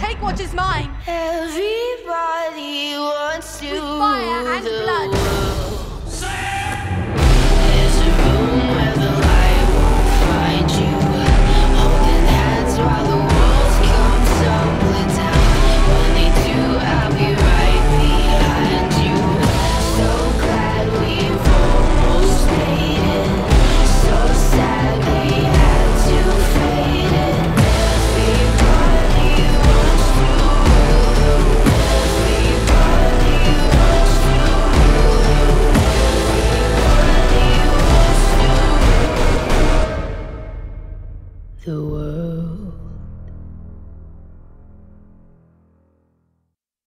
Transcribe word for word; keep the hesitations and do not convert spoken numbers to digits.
take what is mine. Everybody wants to With fire and blood.